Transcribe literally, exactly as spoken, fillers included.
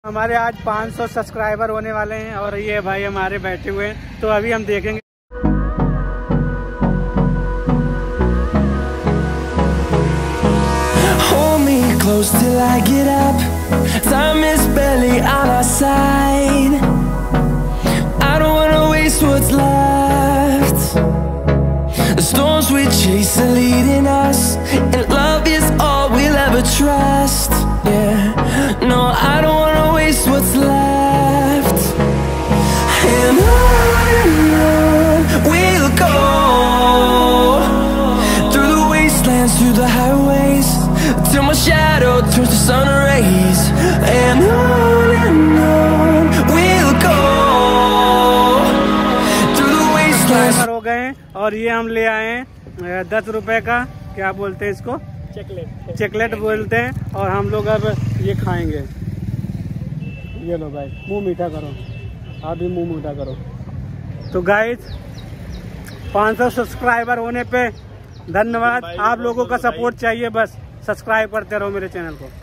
हमारे आज पाँच सौ सब्सक्राइबर होने वाले हैं और ये भाई हमारे बैठे हुए हैं, तो अभी हम देखेंगे। Hold me close till I get up. Time is barely on our side. I don't wanna waste what's left. The storms we chase are leading us, and love is all we'll ever trust. Yeah, no, I don't wanna waste what's left. And on and on we'll go, through the wastelands, through the highways, till my shadow turns to sun rays. And on and on we'll go, through the wastelands. हो गए हैं और ये हम ले आए हैं दस रुपए का, क्या बोलते हैं इसको, चॉकलेट चॉकलेट बोलते हैं। और हम लोग अब ये खाएंगे। ये लो भाई, मुंह मीठा करो, आप भी मुंह मीठा करो। तो गाइस पाँच सौ सब्सक्राइबर होने पे धन्यवाद। आप लोगों का सपोर्ट चाहिए, बस सब्सक्राइब करते रहो मेरे चैनल को।